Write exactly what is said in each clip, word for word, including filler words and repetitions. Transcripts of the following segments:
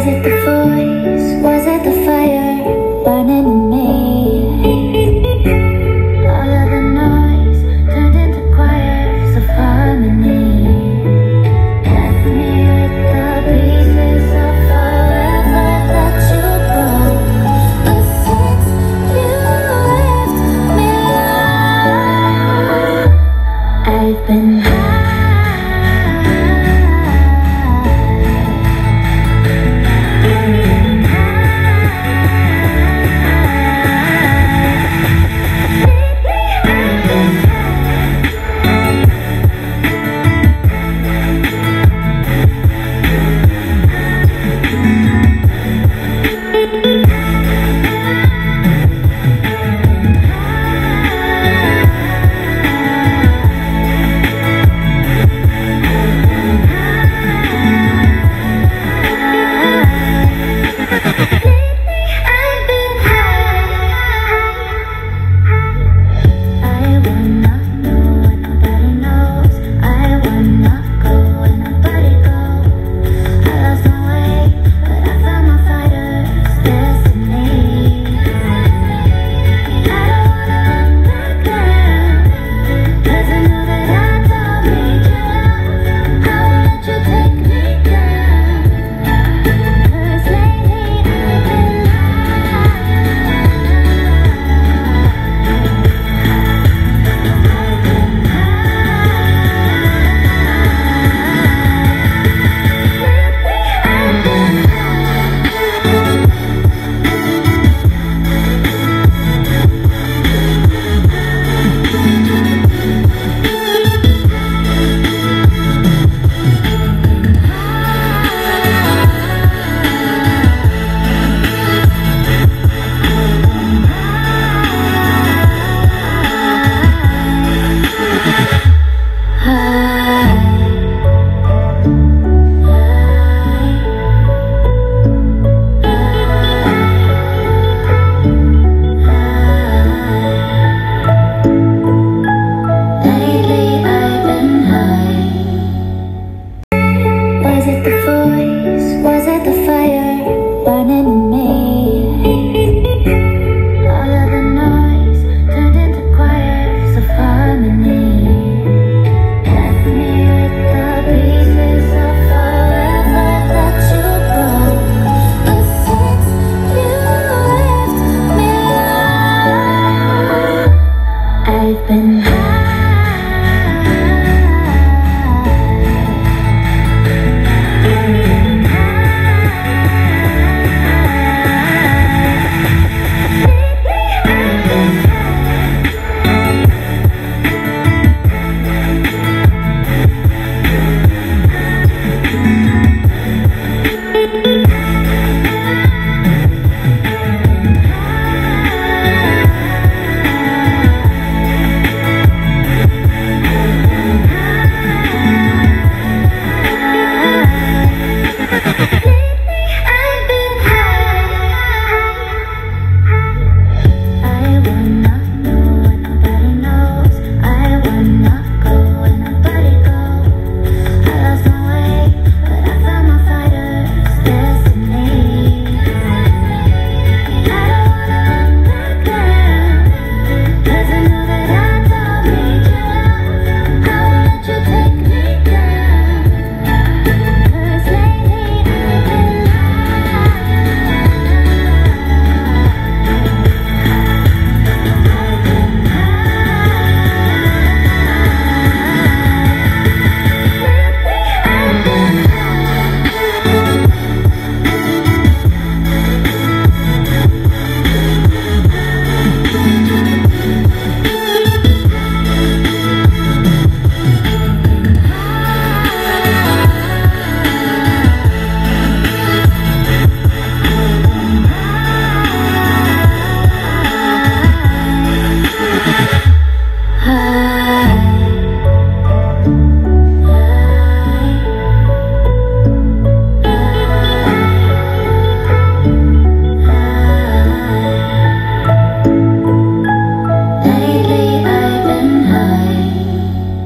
it the voice? Was it the fire burning in me? All of the noise turned into choirs of harmony. Left me with the pieces of forever that you broke. But since you left me alone, I've been high. Was it the voice? Was it the fire burning in me? All of the noise turned into choirs of harmony. Left me with the pieces of forever that you broke. But since you left me alone, I've been high.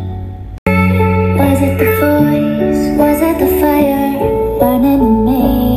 Was it the voice? Was it the fire burning in me?